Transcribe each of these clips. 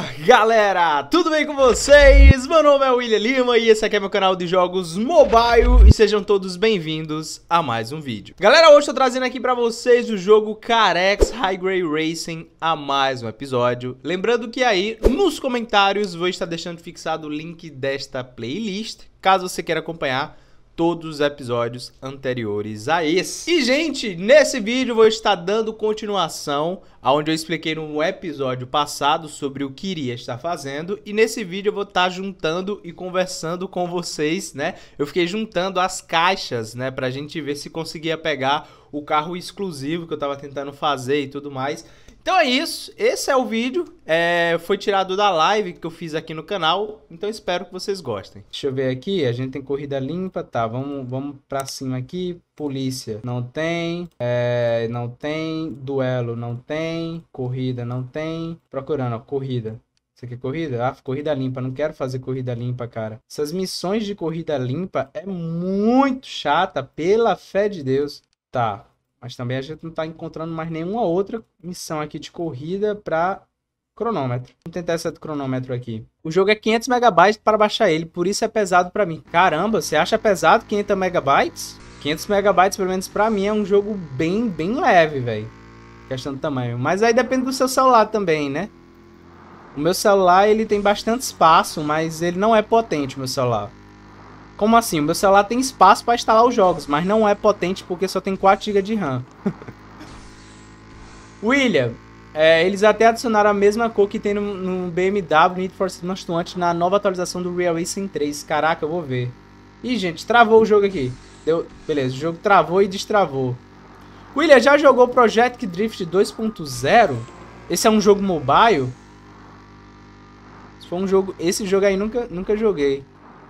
Fala galera, tudo bem com vocês? Meu nome é William Lima e esse aqui é meu canal de jogos mobile e sejam todos bem-vindos a mais um vídeo. Galera, hoje eu tô trazendo aqui pra vocês o jogo Carex High Grade Racing a mais um episódio. Lembrando que aí nos comentários vou estar deixando fixado o link desta playlist, caso você queira acompanhar todos os episódios anteriores a esse. E, gente, nesse vídeo eu vou estar dando continuação aonde eu expliquei no episódio passado sobre o que iria estar fazendo. E nesse vídeo eu vou estar juntando e conversando com vocês, né? Eu fiquei juntando as caixas, né? Pra gente ver se conseguia pegar o carro exclusivo que eu tava tentando fazer e tudo mais. Então é isso, esse é o vídeo, foi tirado da live que eu fiz aqui no canal, então espero que vocês gostem. Deixa eu ver aqui, a gente tem corrida limpa, tá, vamos pra cima aqui, polícia, não tem, não tem, duelo, não tem, corrida, não tem, procurando, ó, corrida. Isso aqui é corrida? Ah, corrida limpa, não quero fazer corrida limpa, cara. Essas missões de corrida limpa é muito chata, pela fé de Deus. Tá. Mas também a gente não tá encontrando mais nenhuma outra missão aqui de corrida para cronômetro. Vamos tentar essa de cronômetro aqui. O jogo é 500 megabytes para baixar ele, por isso é pesado para mim. Caramba, você acha pesado 500 megabytes? 500 megabytes, pelo menos para mim, é um jogo bem leve, velho. Questão do tamanho. Mas aí depende do seu celular também, né? O meu celular, ele tem bastante espaço, mas ele não é potente, o meu celular. Como assim? O meu celular tem espaço para instalar os jogos, mas não é potente porque só tem 4 GB de RAM. William, eles até adicionaram a mesma cor que tem no BMW Need for Speed Most Wanted na nova atualização do Real Racing 3. Caraca, eu vou ver. Ih, gente, travou o jogo aqui. Beleza, o jogo travou e destravou. William, já jogou Project Drift 2.0? Esse é um jogo mobile? Se for um jogo... Esse jogo aí nunca joguei.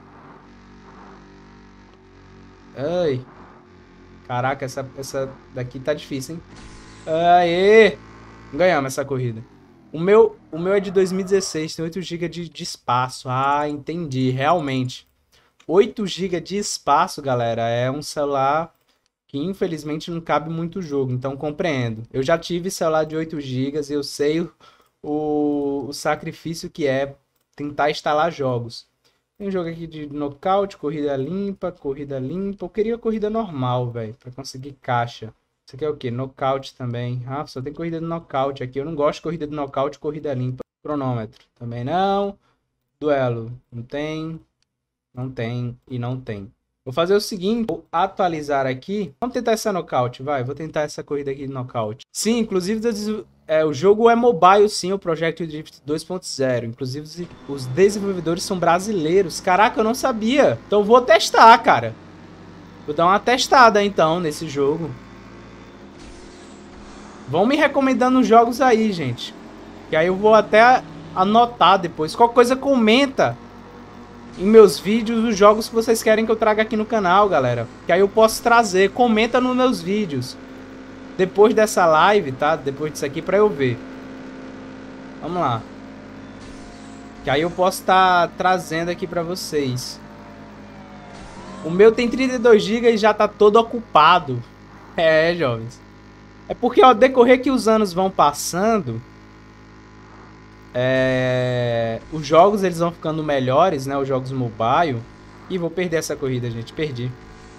Ai. Caraca, essa daqui tá difícil, hein? Aê! Ganhamos essa corrida. O meu é de 2016, tem 8 GB de espaço. Ah, entendi, realmente. 8 GB de espaço, galera, é um celular que infelizmente não cabe muito jogo, então compreendo. Eu já tive celular de 8 GB e eu sei o sacrifício que é tentar instalar jogos. Tem um jogo aqui de nocaute, corrida limpa, corrida limpa. Eu queria corrida normal, velho, pra conseguir caixa. Isso aqui é o quê? Nocaute também. Ah, só tem corrida de nocaute aqui. Eu não gosto de corrida de nocaute, corrida limpa. Cronômetro também não. Duelo não tem. Não tem e não tem. Vou fazer o seguinte, vou atualizar aqui. Vamos tentar essa nocaute, vai. Vou tentar essa corrida aqui de nocaute. Sim, inclusive o jogo é mobile, sim, o Project Drift 2.0. Inclusive os desenvolvedores são brasileiros. Caraca, eu não sabia. Então vou testar, cara. Vou dar uma testada então nesse jogo. Vão me recomendando jogos aí, gente. Que aí eu vou até anotar depois. Qualquer coisa comenta em meus vídeos os jogos que vocês querem que eu traga aqui no canal, galera. Que aí eu posso trazer. Comenta nos meus vídeos. Depois dessa live, tá? Depois disso aqui pra eu ver. Vamos lá. Que aí eu posso estar trazendo aqui pra vocês. O meu tem 32 GB e já tá todo ocupado. É, jovens. É porque ao decorrer que os anos vão passando... os jogos eles vão ficando melhores, né? Os jogos mobile. Ih, vou perder essa corrida, gente. Perdi.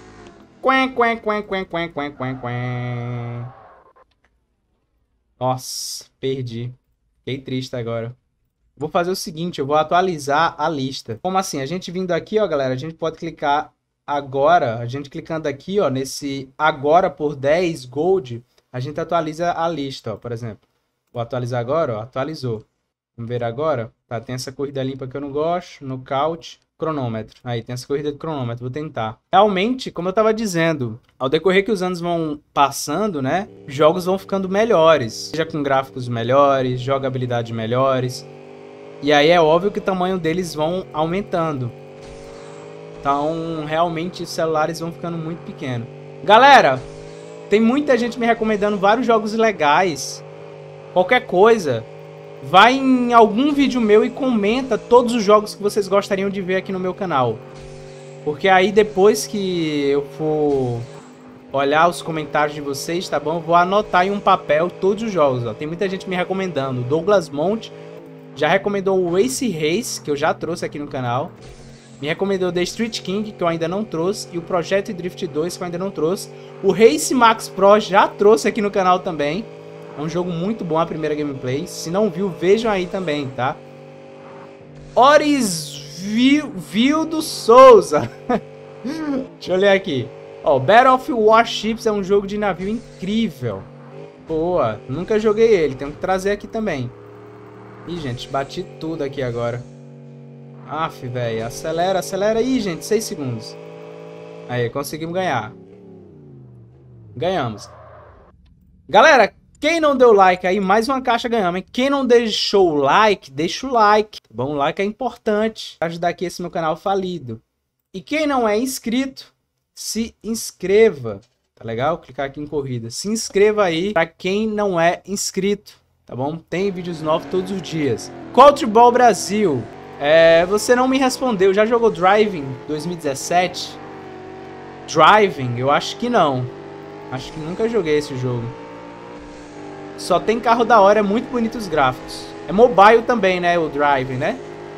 Nossa, perdi. Fiquei triste agora. Vou fazer o seguinte, eu vou atualizar a lista. Como assim? A gente vindo aqui, ó, galera, a gente pode clicar agora. A gente clicando aqui, ó, nesse agora por 10 gold, a gente atualiza a lista, ó, por exemplo. Vou atualizar agora, ó, atualizou. Vamos ver agora. Tá, tem essa corrida limpa que eu não gosto, nocaute, cronômetro. Aí, tem essa corrida de cronômetro, vou tentar. Realmente, como eu tava dizendo, ao decorrer que os anos vão passando, né, jogos vão ficando melhores. Seja com gráficos melhores, jogabilidade melhores. E aí é óbvio que o tamanho deles vão aumentando. Então, realmente, os celulares vão ficando muito pequenos. Galera, tem muita gente me recomendando vários jogos legais. Qualquer coisa... Vai em algum vídeo meu e comenta todos os jogos que vocês gostariam de ver aqui no meu canal. Porque aí depois que eu for olhar os comentários de vocês, tá bom? Eu vou anotar em um papel todos os jogos, ó. Tem muita gente me recomendando. Douglas Monte, Já recomendou o Ace Race, que eu já trouxe aqui no canal. Me recomendou The Street King, que eu ainda não trouxe. E o Project Drift 2, que eu ainda não trouxe. O Race Max Pro já trouxe aqui no canal também. É um jogo muito bom, a primeira gameplay. Se não viu, vejam aí também, tá? Orisvildo Souza. Deixa eu ler aqui. Ó, Battle of Warships é um jogo de navio incrível. Boa, nunca joguei ele. Tenho que trazer aqui também. Ih, gente, bati tudo aqui agora. Aff, velho. Acelera, acelera aí, gente. 6 segundos. Aí, conseguimos ganhar. Ganhamos. Galera, quem não deu like aí, mais uma caixa ganhamos, hein? Quem não deixou o like, deixa o like. Bom, o like é importante para ajudar aqui esse meu canal falido. E quem não é inscrito, se inscreva. Tá legal? Clicar aqui em corrida. Se inscreva aí para quem não é inscrito. Tá bom? Tem vídeos novos todos os dias. Coachball Brasil. Você não me respondeu. Já jogou Driving 2017? Driving? Eu acho que não. Acho que nunca joguei esse jogo. Só tem carro da hora, é muito bonito os gráficos. É mobile também, né? O Driving, né?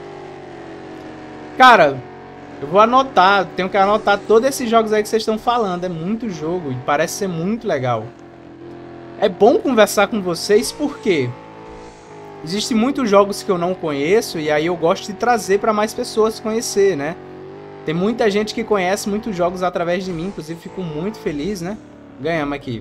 Cara, eu vou anotar. Tenho que anotar todos esses jogos aí que vocês estão falando. É muito jogo e parece ser muito legal. É bom conversar com vocês porque existem muitos jogos que eu não conheço e aí eu gosto de trazer para mais pessoas conhecer, né? Tem muita gente que conhece muitos jogos através de mim, inclusive fico muito feliz, né? Ganhamos aqui.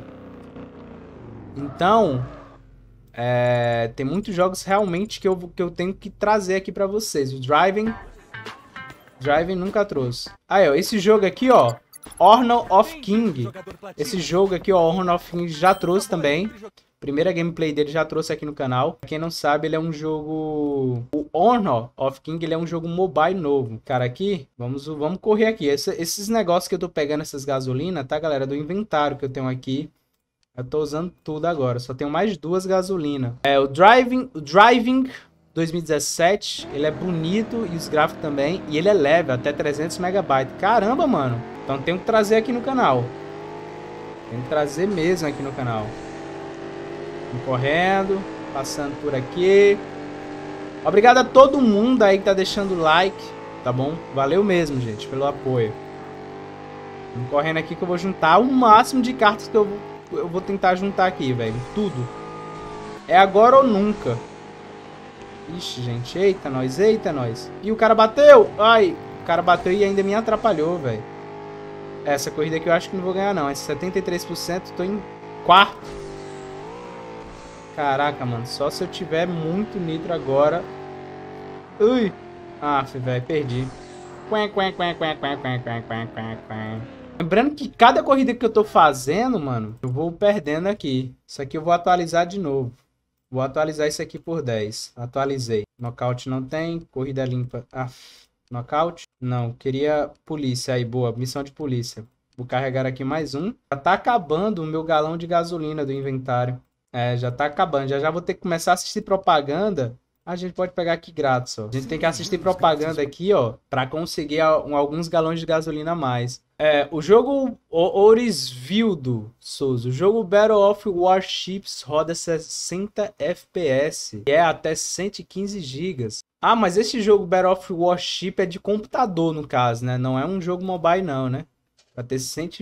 Então, tem muitos jogos realmente que eu tenho que trazer aqui para vocês. O Driving nunca trouxe. Aí, ó, esse jogo aqui, ó, Honor of King. Esse jogo aqui, ó, Honor of King já trouxe também. Primeira gameplay dele já trouxe aqui no canal. Pra quem não sabe, ele é um jogo... O Honor of King, ele é um jogo mobile novo. Cara, aqui, vamos correr aqui. Esses negócios que eu tô pegando, essas gasolinas, tá, galera? Do inventário que eu tenho aqui. Eu tô usando tudo agora. Só tenho mais 2 gasolinas. O Driving 2017. Ele é bonito e os gráficos também. E ele é leve, até 300 MB. Caramba, mano. Então tenho que trazer aqui no canal. Tenho que trazer mesmo aqui no canal. Correndo, passando por aqui. Obrigado a todo mundo aí que tá deixando like, tá bom? Valeu mesmo, gente, pelo apoio. Vamos correndo aqui que eu vou juntar o máximo de cartas que eu vou tentar juntar aqui, velho. Tudo. É agora ou nunca. Ixi, gente, eita nós, eita nós. E o cara bateu! Ai, o cara bateu e ainda me atrapalhou, velho. Essa corrida aqui eu acho que não vou ganhar não. Esse 73%, tô em quarto. Caraca, mano, só se eu tiver muito nitro agora. Ui. Velho, perdi. Lembrando que cada corrida que eu tô fazendo, mano, eu vou perdendo aqui. Isso aqui eu vou atualizar de novo. Vou atualizar isso aqui por 10. Atualizei. Nocaute não tem. Corrida limpa. Nocaute? Não, queria polícia. Aí, boa. Missão de polícia. Vou carregar aqui mais um. Já tá acabando o meu galão de gasolina do inventário. Já tá acabando. Já vou ter que começar a assistir propaganda. A gente pode pegar aqui grátis, ó. A gente tem que assistir propaganda aqui, ó, pra conseguir alguns galões de gasolina a mais. O jogo Orisvildo Souza. O jogo Battle of Warships roda 60 FPS. E é até 115 GB. Ah, mas esse jogo Battle of Warship é de computador, no caso, né? Não é um jogo mobile, não, né? Pra ter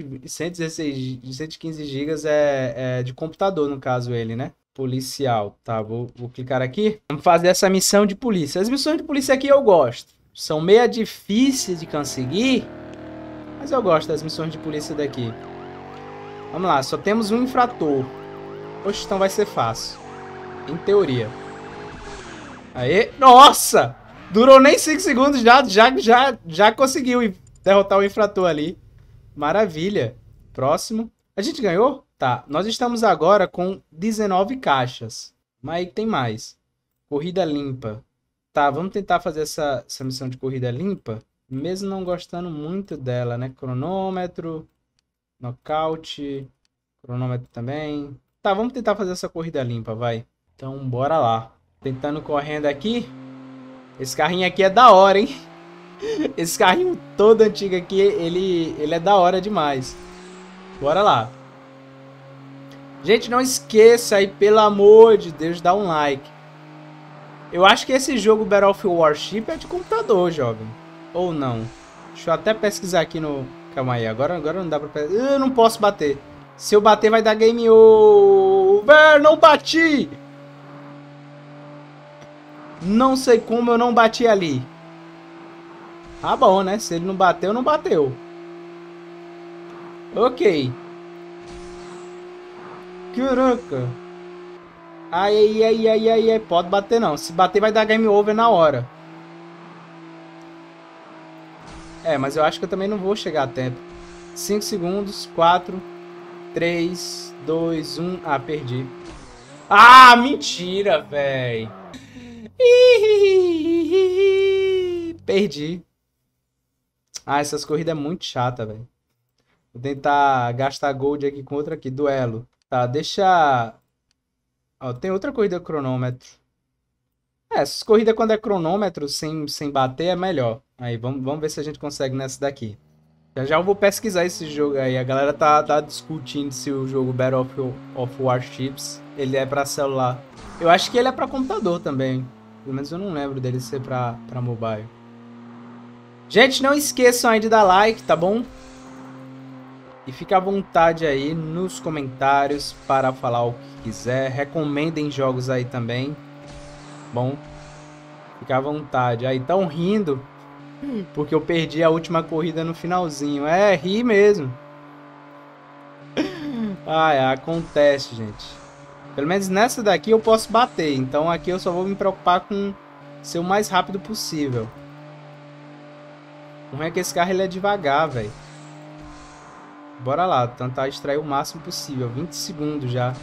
115 GB é de computador, no caso, ele, né? Policial. Tá, vou clicar aqui. Vamos fazer essa missão de polícia. As missões de polícia aqui eu gosto. São meio difíceis de conseguir, mas eu gosto das missões de polícia daqui. Vamos lá, só temos um infrator. Oxe, então vai ser fácil. Em teoria. Aê, nossa! Durou nem 5 segundos, já conseguiu derrotar o infrator ali. Maravilha. Próximo. A gente ganhou? Tá. Nós estamos agora com 19 caixas. Mas aí tem mais. Corrida limpa. Tá, vamos tentar fazer essa missão de corrida limpa. Mesmo não gostando muito dela, né? Cronômetro. Nocaute. Cronômetro também. Tá, vamos tentar fazer essa corrida limpa, vai. Então, bora lá. Tentando correndo aqui. Esse carrinho aqui é da hora, hein? Esse carrinho todo antigo aqui, ele é da hora demais. Bora lá. Gente, não esqueça aí, pelo amor de Deus, dá um like. Eu acho que esse jogo Battlefield Warship é de computador, jovem. Ou não? Deixa eu até pesquisar aqui no... Calma aí, agora não dá pra pesquisar. Eu não posso bater. Se eu bater vai dar game over. Não bati! Não sei como eu não bati ali. Ah, bom, né? Se ele não bateu, não bateu. Ok. Caraca. Ai. Pode bater não. Se bater vai dar game over na hora. É, mas eu acho que eu também não vou chegar a tempo. 5 segundos. 4, 3, 2, 1. Ah, perdi. Ah, mentira, véi. Perdi. Ah, essas corridas é muito chata, velho. Vou tentar gastar gold aqui com outra aqui. Duelo. Tá, deixa... Ó, tem outra corrida cronômetro. É, essas corridas quando é cronômetro, sem bater, é melhor. Aí, vamos ver se a gente consegue nessa daqui. Já eu vou pesquisar esse jogo aí. A galera tá discutindo se o jogo Battlefield of Warships, ele é pra celular. Eu acho que ele é pra computador também. Pelo menos eu não lembro dele ser pra mobile. Gente, não esqueçam aí de dar like, tá bom? E fica à vontade aí nos comentários para falar o que quiser. Recomendem jogos aí também. Bom, fica à vontade. Aí, tão rindo porque eu perdi a última corrida no finalzinho. É, ri mesmo. Acontece, gente. Pelo menos nessa daqui eu posso bater. Então aqui eu só vou me preocupar com ser o mais rápido possível. Como é que esse carro ele é devagar, velho? Bora lá, tentar extrair o máximo possível. 20 segundos já.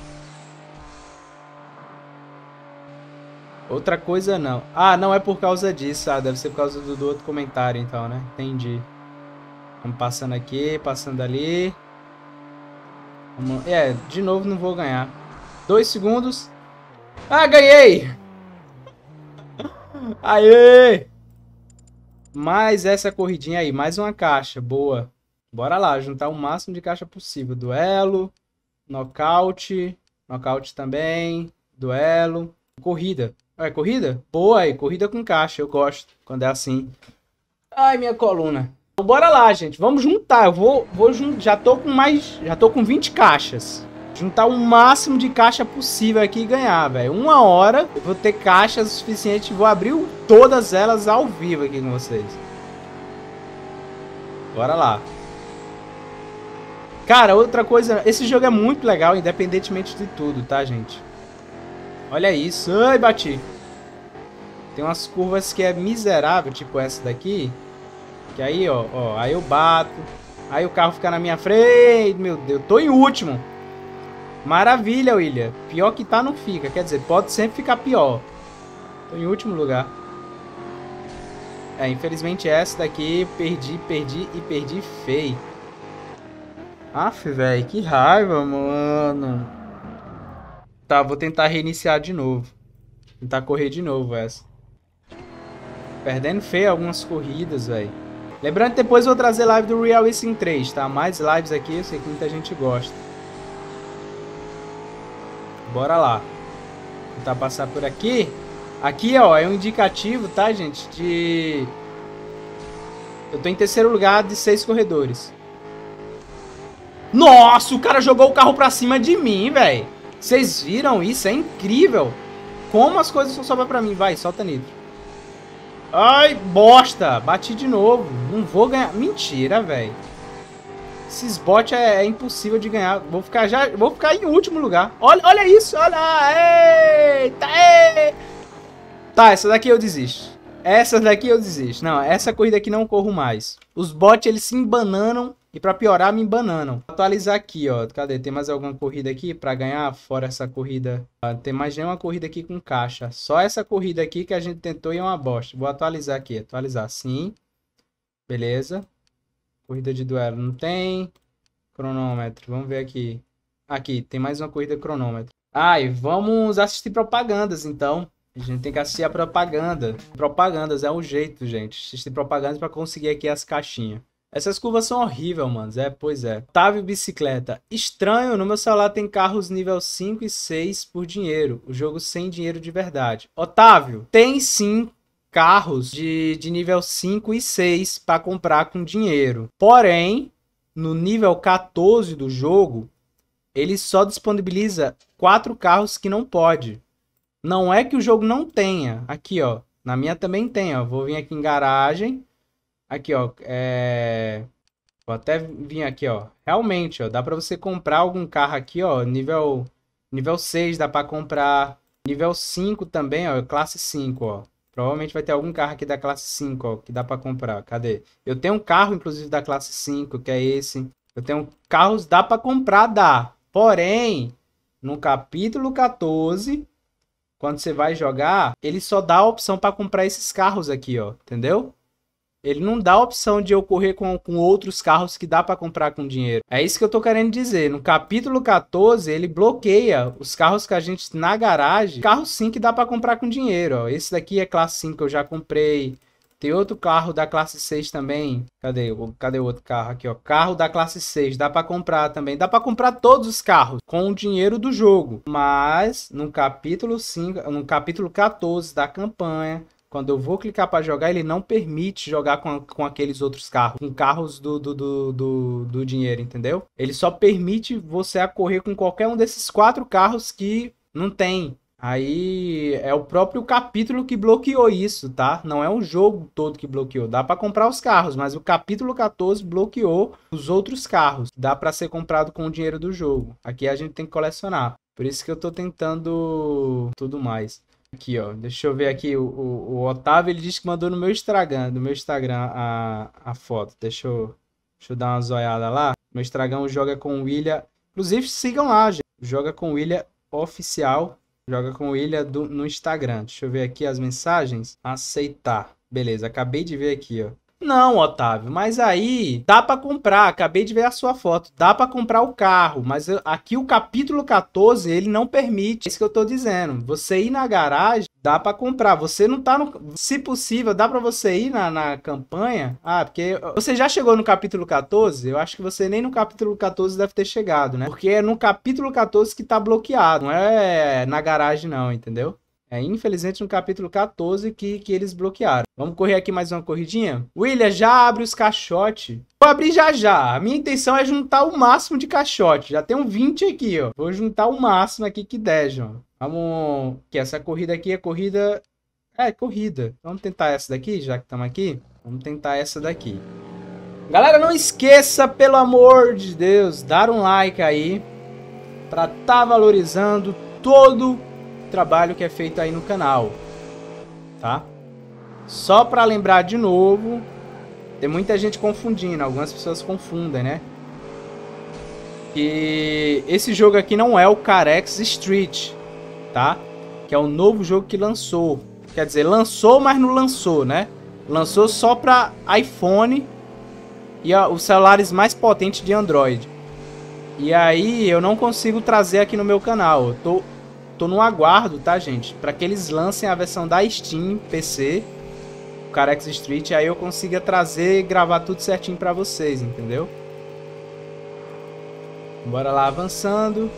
Outra coisa não. Ah, não é por causa disso. Ah, deve ser por causa do outro comentário então, né? Entendi. Vamos passando aqui, passando ali. Vamos... É, de novo não vou ganhar. 2 segundos. Ah, ganhei! Aê! Mais essa corridinha aí. Mais uma caixa. Boa. Bora lá, juntar o máximo de caixa possível. Duelo. Nocaute. Nocaute também. Duelo. Corrida. É, corrida? Boa aí. Corrida com caixa. Eu gosto quando é assim. Ai, minha coluna. Então, bora lá, gente. Vamos juntar. Eu vou já tô com 20 caixas. Juntar o máximo de caixa possível aqui e ganhar, velho. 1 hora eu vou ter caixas o suficiente. Vou abrir todas elas ao vivo aqui com vocês. Bora lá. Cara, outra coisa. Esse jogo é muito legal, independentemente de tudo, tá, gente? Olha isso. Ai, bati. Tem umas curvas que é miserável, tipo essa daqui. Que aí, ó, aí eu bato. Aí o carro fica na minha frente. Meu Deus, tô em último. Maravilha, William. Pior que tá, não fica. Quer dizer, pode sempre ficar pior. Tô em último lugar. É, infelizmente essa daqui perdi feio. Aff, velho, que raiva, mano. Tá, vou tentar reiniciar de novo. Tentar correr de novo essa. Perdendo feio algumas corridas, velho. Lembrando que depois eu vou trazer live do Real Racing 3, tá? Mais lives aqui, eu sei que muita gente gosta. Bora lá. Tentar passar por aqui. Aqui, ó, é um indicativo, tá, gente? De... Eu tô em terceiro lugar de 6 corredores. Nossa, o cara jogou o carro pra cima de mim, velho. Vocês viram isso? É incrível. Como as coisas só sobram pra mim. Vai, solta nitro. Ai, bosta. Bati de novo. Não vou ganhar. Mentira, velho. Esses bots é impossível de ganhar. Vou ficar em último lugar. Olha isso. Olha. Eita. Ei. Tá, essa daqui eu desisto. Essa daqui eu desisto. Não, essa corrida aqui não corro mais. Os bots, eles se embananam. E pra piorar, me embananam. Vou atualizar aqui, ó. Cadê? Tem mais alguma corrida aqui pra ganhar? Fora essa corrida. Não tem mais nenhuma corrida aqui com caixa. Só essa corrida aqui que a gente tentou e é uma bosta. Vou atualizar aqui. Atualizar, sim. Beleza. Corrida de duelo não tem. Cronômetro. Vamos ver aqui. Aqui, tem mais uma corrida cronômetro. Ah, e vamos assistir propagandas, então. A gente tem que assistir a propaganda. Propagandas é um jeito, gente. Assistir propagandas pra conseguir aqui as caixinhas. Essas curvas são horríveis, mano. Pois é. Otávio Bicicleta. Estranho, no meu celular tem carros nível 5 e 6 por dinheiro. O jogo sem dinheiro de verdade. Otávio, tem sim carros de nível 5 e 6 para comprar com dinheiro. Porém, no nível 14 do jogo, ele só disponibiliza 4 carros que não pode. Não é que o jogo não tenha. Aqui, ó. Na minha também tem, ó. Vou vir aqui em garagem. Aqui, ó, vou até vir aqui, ó. Realmente, ó, dá pra você comprar algum carro aqui, ó, nível 6 dá pra comprar. Nível 5 também, ó, classe 5, ó. Provavelmente vai ter algum carro aqui da classe 5, ó, que dá pra comprar. Cadê? Eu tenho um carro, inclusive, da classe 5, que é esse. Eu tenho carros, dá pra comprar, dá. Porém, no capítulo 14, quando você vai jogar, ele só dá a opção pra comprar esses carros aqui, ó, entendeu? Ele não dá a opção de eu correr com outros carros que dá para comprar com dinheiro. É isso que eu tô querendo dizer. No capítulo 14, ele bloqueia os carros que a gente na garagem. Carro sim que dá para comprar com dinheiro. Ó. Esse daqui é classe 5 que eu já comprei. Tem outro carro da classe 6 também. Cadê o outro carro aqui? Ó? Carro da classe 6. Dá para comprar também. Dá para comprar todos os carros com o dinheiro do jogo. Mas no capítulo 5, no capítulo 14 da campanha... Quando eu vou clicar para jogar, ele não permite jogar com aqueles outros carros. Com carros do dinheiro, entendeu? Ele só permite você correr com qualquer um desses 4 carros que não tem. Aí é o próprio capítulo que bloqueou isso, tá? Não é o jogo todo que bloqueou. Dá para comprar os carros, mas o capítulo 14 bloqueou os outros carros. Dá para ser comprado com o dinheiro do jogo. Aqui a gente tem que colecionar. Por isso que eu tô tentando tudo mais. Aqui, ó, deixa eu ver aqui, o Otávio, ele disse que mandou no meu Instagram, a foto, deixa eu dar uma zoiada lá. Meu Instagram joga com o William, inclusive sigam lá, gente, joga com o William oficial, joga com o William no Instagram. Deixa eu ver aqui as mensagens, aceitar, beleza, acabei de ver aqui, ó. Não, Otávio, mas aí dá para comprar, acabei de ver a sua foto, dá para comprar o carro, mas aqui o capítulo 14, ele não permite, é isso que eu tô dizendo, você ir na garagem, dá para comprar, você não tá no, se possível, dá para você ir na campanha, porque você já chegou no capítulo 14, eu acho que você nem no capítulo 14 deve ter chegado, né, porque é no capítulo 14 que tá bloqueado, não é na garagem não, entendeu? É, infelizmente, no capítulo 14 que eles bloquearam. Vamos correr aqui mais uma corridinha? William, já abre os caixotes. Vou abrir já já. A minha intenção é juntar o máximo de caixote. Já tem 20 aqui, ó. Vou juntar o máximo aqui que der, João. Vamos... Que essa corrida aqui é corrida... É, corrida. Vamos tentar essa daqui, já que estamos aqui. Vamos tentar essa daqui. Galera, não esqueça, pelo amor de Deus, dar um like aí. Pra tá valorizando todo trabalho que é feito aí no canal, tá? Só para lembrar de novo, tem muita gente confundindo, algumas pessoas confundem, né? Que esse jogo aqui não é o Carex Street, tá? Que é o novo jogo que lançou. Quer dizer, lançou, mas não lançou, né? Lançou só para iPhone e os celulares mais potentes de Android. E aí eu não consigo trazer aqui no meu canal. Eu tô no aguardo, tá, gente? Para que eles lancem a versão da Steam PC, o Carex Street, aí eu consiga trazer e gravar tudo certinho para vocês, entendeu? Bora lá avançando.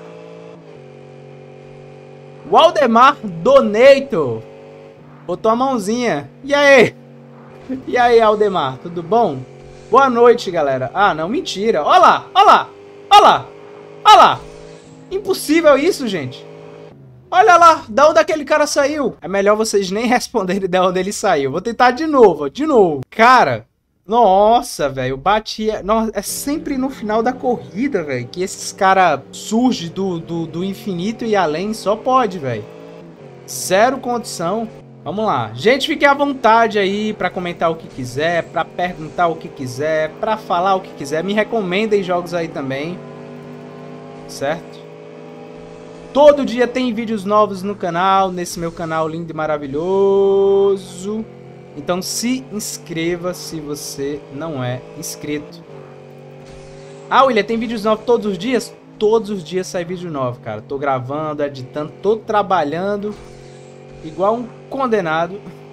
Waldemar Donato botou a mãozinha. E aí? E aí, Aldemar, tudo bom? Boa noite, galera. Ah, não, mentira. Olha lá, olha lá, olha lá, olha lá. Impossível isso, gente. Olha lá, da onde aquele cara saiu? É melhor vocês nem responderem de onde ele saiu. Vou tentar de novo, de novo. Cara, nossa, velho, batia... Nossa, é sempre no final da corrida, velho, que esses caras surgem do infinito e além. Só pode, velho. Zero condição. Vamos lá. Gente, fiquem à vontade aí pra comentar o que quiser, pra perguntar o que quiser, pra falar o que quiser. Me recomendem jogos aí também. Certo? Todo dia tem vídeos novos no canal, nesse meu canal lindo e maravilhoso. Então se inscreva se você não é inscrito. Ah, William, tem vídeos novos todos os dias? Todos os dias sai vídeo novo, cara. Tô gravando, editando, tô trabalhando igual um condenado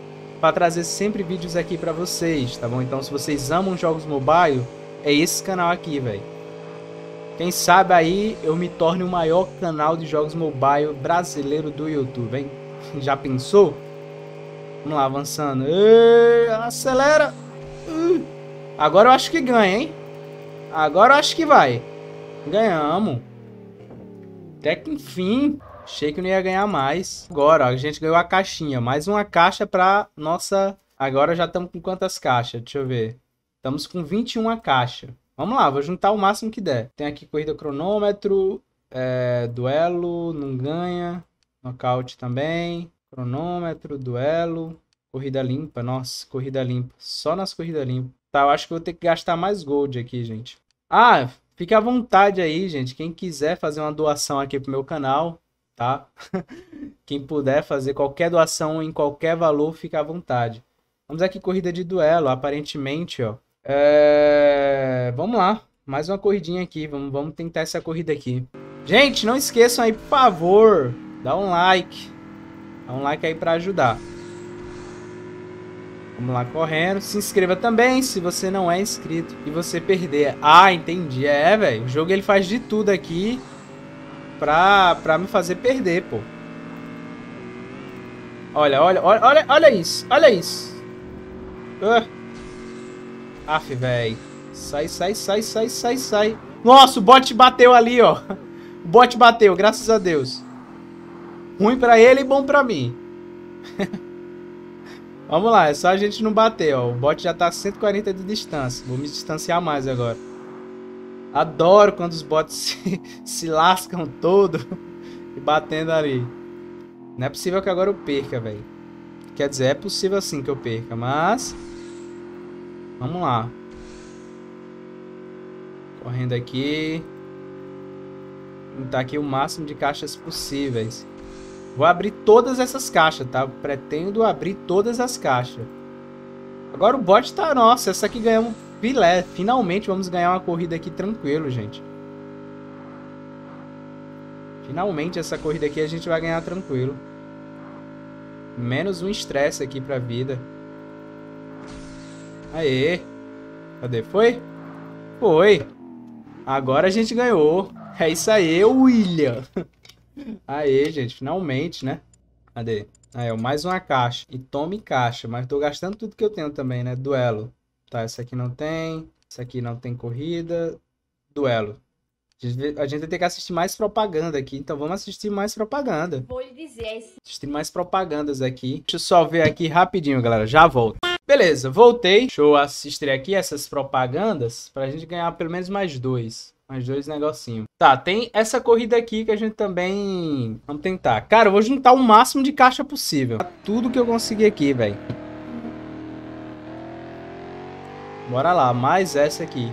para trazer sempre vídeos aqui para vocês, tá bom? Então se vocês amam jogos mobile, é esse canal aqui, velho. Quem sabe aí eu me torne o maior canal de jogos mobile brasileiro do YouTube, hein? Já pensou? Vamos lá, avançando. Ei, acelera! Agora eu acho que ganha, hein? Agora eu acho que vai. Ganhamos. Até que enfim. Achei que não ia ganhar mais. Agora, ó, a gente ganhou a caixinha. Mais uma caixa pra nossa... Agora já estamos com quantas caixas? Deixa eu ver. Estamos com 21 caixas. Vamos lá, vou juntar o máximo que der. Tem aqui corrida cronômetro. Duelo, não ganha. Nocaute também. Cronômetro, duelo. Corrida limpa. Nossa, corrida limpa. Só nas corridas limpas. Tá, eu acho que eu vou ter que gastar mais gold aqui, gente. Ah, fique à vontade aí, gente. Quem quiser fazer uma doação aqui pro meu canal... Tá? Quem puder fazer qualquer doação em qualquer valor, fica à vontade. Vamos aqui, corrida de duelo, aparentemente, ó. Vamos lá, mais uma corridinha aqui, vamos tentar essa corrida aqui. Gente, não esqueçam aí, por favor, dá um like. Dá um like aí pra ajudar. Vamos lá, correndo. Se inscreva também, se você não é inscrito e você perder. Ah, entendi, velho, o jogo ele faz de tudo aqui pra me fazer perder, pô. Olha isso. Olha isso. Aff, velho. Sai. Nossa, o bot bateu ali, ó. O bot bateu, graças a Deus. Ruim pra ele e bom pra mim. Vamos lá, é só a gente não bater, ó. O bot já tá a 140 de distância. Vou me distanciar mais agora. Adoro quando os bots se lascam todo e batendo ali. Não é possível que agora eu perca, velho. Quer dizer, é possível sim que eu perca, mas... Vamos lá. Correndo aqui. Juntar aqui o máximo de caixas possíveis. Vou abrir todas essas caixas, tá? Pretendo abrir todas as caixas. Agora o bot tá... Nossa, essa aqui ganhamos... Filé, finalmente vamos ganhar uma corrida aqui tranquilo, gente. Finalmente essa corrida aqui a gente vai ganhar tranquilo. Menos um estresse aqui pra vida. Aê. Cadê? Foi? Foi. Agora a gente ganhou. É isso aí, William. Aê, gente, finalmente, né? Cadê? Aí, ó, mais uma caixa. E tome caixa, mas tô gastando tudo que eu tenho também, né? Duelo. Tá, essa aqui não tem. Essa aqui não tem corrida. Duelo. A gente vai ter que assistir mais propaganda aqui. Então vamos assistir mais propaganda. Vou lhe dizer. Assistir mais propagandas aqui. Deixa eu só ver aqui rapidinho, galera. Já volto. Beleza, voltei. Deixa eu assistir aqui essas propagandas. Pra gente ganhar pelo menos mais dois. Mais dois negocinhos. Tá, tem essa corrida aqui que a gente também... Vamos tentar. Cara, eu vou juntar o máximo de caixa possível. Tudo que eu conseguir aqui, velho. Bora lá, mais essa aqui.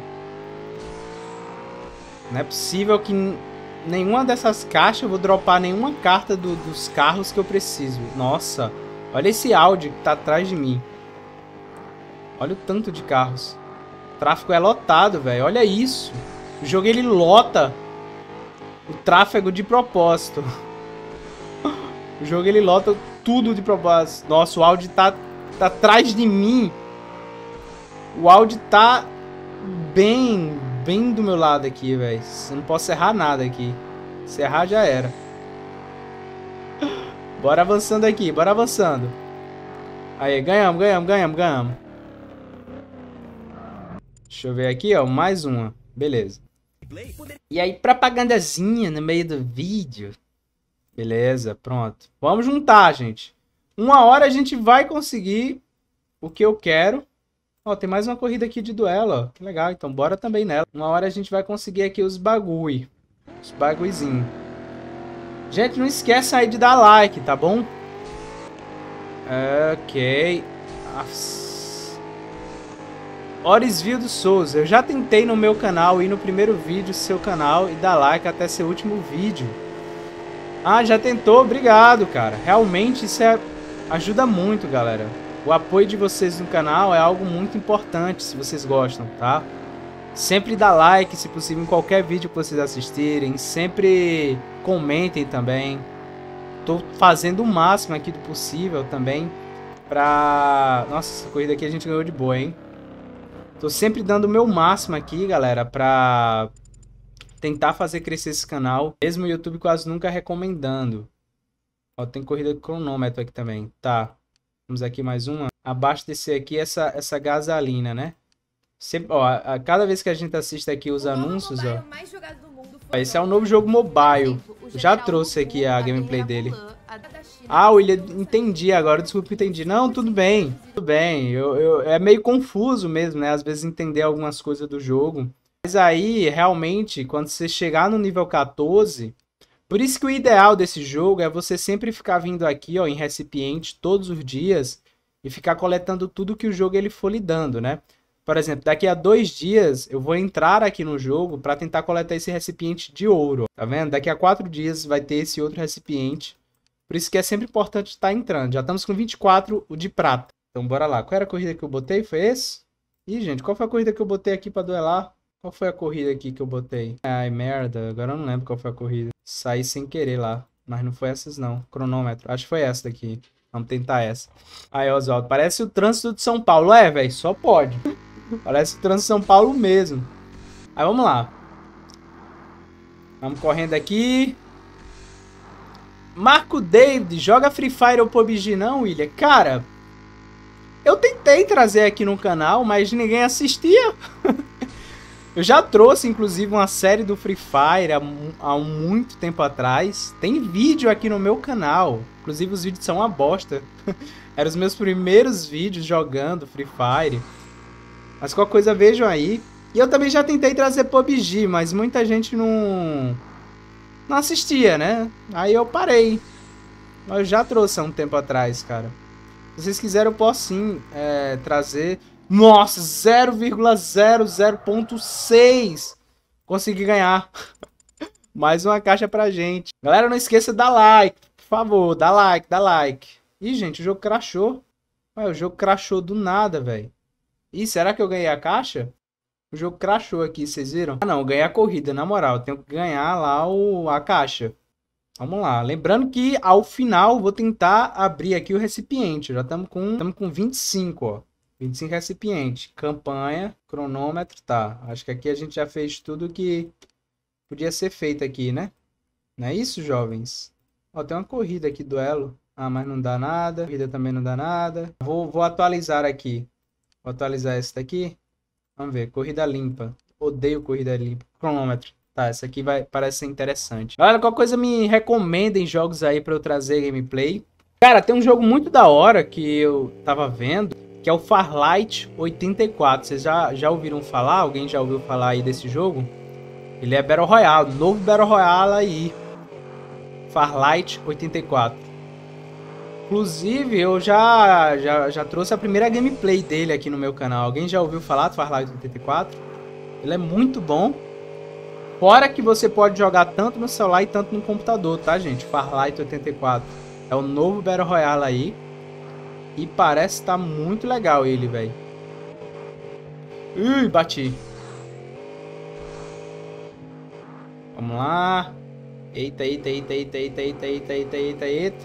Não é possível que nenhuma dessas caixas eu vou dropar nenhuma carta dos carros que eu preciso. Nossa, olha esse Audi que tá atrás de mim. Olha o tanto de carros. O tráfego é lotado, velho. Olha isso. O jogo ele lota o tráfego de propósito. O jogo ele lota tudo de propósito. Nossa, o Audi tá atrás de mim. O Audi tá bem do meu lado aqui, velho. Eu não posso errar nada aqui. Se errar, já era. Bora avançando aqui, bora avançando. Aí, ganhamos. Deixa eu ver aqui, ó. Mais uma. Beleza. E aí, propagandazinha no meio do vídeo. Beleza, pronto. Vamos juntar, gente. Uma hora a gente vai conseguir o que eu quero. Ó, tem mais uma corrida aqui de duelo, ó. Que legal, então bora também nela. Uma hora a gente vai conseguir aqui os bagulho. Os baguizinhos. Gente, não esqueça aí de dar like, tá bom? Ok. Orisvildo Souza. Eu já tentei no meu canal ir no primeiro vídeo seu canal e dar like até seu último vídeo. Ah, já tentou? Obrigado, cara. Realmente isso ajuda muito, galera. O apoio de vocês no canal é algo muito importante, se vocês gostam, tá? Sempre dá like, se possível, em qualquer vídeo que vocês assistirem. Sempre comentem também. Tô fazendo o máximo aqui do possível também pra... Nossa, essa corrida aqui a gente ganhou de boa, hein? Tô sempre dando o meu máximo aqui, galera, pra tentar fazer crescer esse canal. Mesmo o YouTube quase nunca recomendando. Ó, tem corrida de cronômetro aqui também. Tá. Vamos aqui mais uma. Abastecer aqui essa gasolina, né? Sempre, ó, cada vez que a gente assiste aqui os anúncios, ó. Esse é um novo jogo mobile. Eu já trouxe aqui a gameplay dele. Ah, William, entendi agora. Desculpa, entendi. Não, tudo bem. Tudo bem. É meio confuso mesmo, né? Às vezes entender algumas coisas do jogo. Mas aí, realmente, quando você chegar no nível 14... Por isso que o ideal desse jogo é você sempre ficar vindo aqui, ó, em recipiente todos os dias e ficar coletando tudo que o jogo ele for lhe dando, né? Por exemplo, daqui a 2 dias eu vou entrar aqui no jogo para tentar coletar esse recipiente de ouro, tá vendo? Daqui a 4 dias vai ter esse outro recipiente. Por isso que é sempre importante estar entrando. Já estamos com 24, o de prata. Então bora lá. Qual era a corrida que eu botei? Foi esse? Ih, gente, qual foi a corrida que eu botei aqui para duelar? Qual foi a corrida aqui que eu botei? Ai, merda. Agora eu não lembro qual foi a corrida. Saí sem querer lá. Mas não foi essas, não. Cronômetro. Acho que foi essa daqui. Vamos tentar essa. Aí, Oswaldo. Parece o trânsito de São Paulo. É, velho. Só pode. Parece o trânsito de São Paulo mesmo. Aí, vamos lá. Vamos correndo aqui. Marco David. Joga Free Fire ou PUBG não, William? Cara, eu tentei trazer aqui no canal, mas ninguém assistia. Eu já trouxe, inclusive, uma série do Free Fire há muito tempo atrás. Tem vídeo aqui no meu canal. Inclusive, os vídeos são uma bosta. Eram os meus primeiros vídeos jogando Free Fire. Mas qualquer coisa, vejam aí. E eu também já tentei trazer PUBG, mas muita gente não assistia, né? Aí eu parei. Mas eu já trouxe há um tempo atrás, cara. Se vocês quiserem, eu posso sim trazer... Nossa, 0,00.6. Consegui ganhar. Mais uma caixa pra gente. Galera, não esqueça de dar like. Por favor, dá like, dá like. Ih, gente, o jogo crashou. Ué, o jogo crashou do nada, velho. Ih, será que eu ganhei a caixa? O jogo crashou aqui, vocês viram? Ah, não, eu ganhei a corrida, na moral. Eu tenho que ganhar lá a caixa. Vamos lá. Lembrando que ao final vou tentar abrir aqui o recipiente. Já estamos com 25, ó. 25 recipientes. Campanha, cronômetro, tá. Acho que aqui a gente já fez tudo que podia ser feito aqui, né? Não é isso, jovens? Ó, tem uma corrida aqui, duelo. Ah, mas não dá nada. Corrida também não dá nada. Vou atualizar aqui. Vou atualizar esse daqui. Vamos ver. Corrida limpa. Odeio corrida limpa. Cronômetro. Tá, essa aqui parece ser interessante. Olha, qualquer coisa me recomendem jogos aí pra eu trazer gameplay. Cara, tem um jogo muito da hora que eu tava vendo, que é o Farlight 84. Vocês já ouviram falar? Alguém já ouviu falar aí desse jogo? Ele é Battle Royale, novo Battle Royale aí. Farlight 84. Inclusive, eu já trouxe a primeira gameplay dele aqui no meu canal. Alguém já ouviu falar do Farlight 84? Ele é muito bom. Fora que você pode jogar tanto no celular e tanto no computador, tá, gente? Farlight 84. É o novo Battle Royale aí. E parece estar muito legal ele, velho. Ui, bati. Vamos lá. Eita, eita, eita, eita, eita, eita, eita, eita, eita, eita.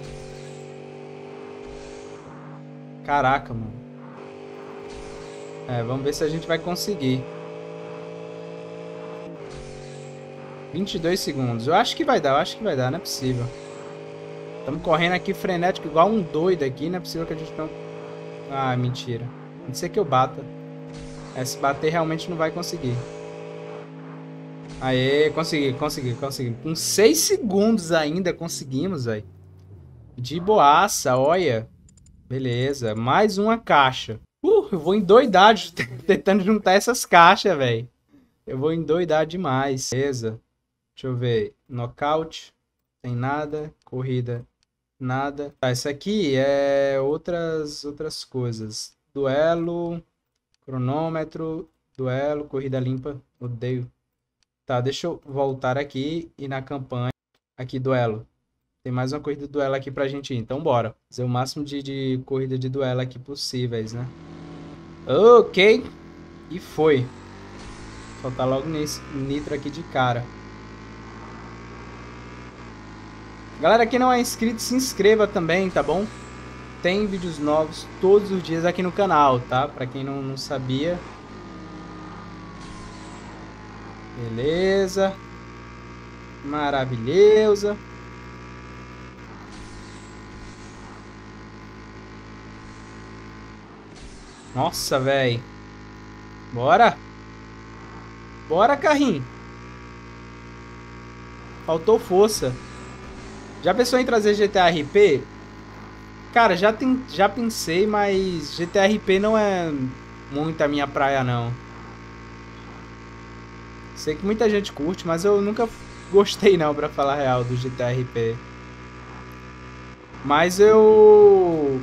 Caraca, mano. Vamos ver se a gente vai conseguir. 22 segundos. Eu acho que vai dar, não é possível. Estamos correndo aqui frenético igual um doido aqui. Não é possível que a gente não... Ah, mentira. Não sei que eu bata. Se bater realmente não vai conseguir. Aê, consegui. Com 6 segundos ainda conseguimos, velho. De boaça, olha. Beleza, mais uma caixa. Eu vou endoidar tentando juntar essas caixas, velho. Eu vou endoidar demais. Beleza. Deixa eu ver. Knockout. Tem nada. Corrida. Nada. Tá, isso aqui é outras coisas. Duelo. Cronômetro. Duelo. Corrida limpa. Odeio. Tá, deixa eu voltar aqui e na campanha. Aqui, duelo. Tem mais uma corrida de duelo aqui pra gente ir. Então, bora. Fazer o máximo de corrida de duelo aqui possíveis, né? Ok. E foi. Faltar logo nesse nitro aqui de cara. Galera que não é inscrito, se inscreva também, tá bom? tem vídeos novos todos os dias aqui no canal, tá? Pra quem não sabia. Beleza. Maravilhosa. Nossa, velho. Bora. Bora, carrinho. Faltou força. Já pensou em trazer GTA RP? Cara, já pensei, mas GTA RP não é muito a minha praia, não. Sei que muita gente curte, mas eu nunca gostei, não, pra falar a real, do GTA RP. Mas eu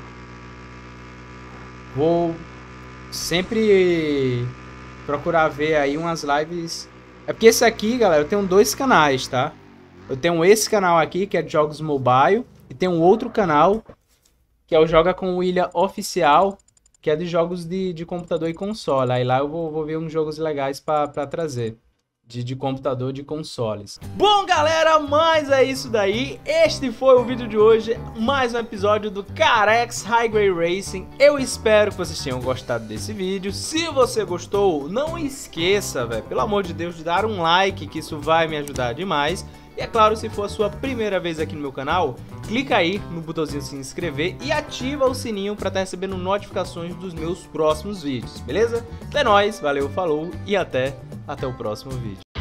vou sempre procurar ver aí umas lives. É porque esse aqui, galera, eu tenho dois canais, tá? Eu tenho esse canal aqui, que é de jogos mobile, e tem um outro canal, que é o Joga com o William Oficial, que é de jogos de computador e console. Aí lá eu vou ver uns jogos legais pra trazer. De computador, de consoles. Bom, galera, mas é isso daí. Este foi o vídeo de hoje. Mais um episódio do Carex Highway Racing. Eu espero que vocês tenham gostado desse vídeo. Se você gostou, não esqueça, velho, pelo amor de Deus, de dar um like, que isso vai me ajudar demais. E é claro, se for a sua primeira vez aqui no meu canal, clica aí no botãozinho se inscrever e ativa o sininho para estar recebendo notificações dos meus próximos vídeos, beleza? É nóis, valeu, falou e até o próximo vídeo.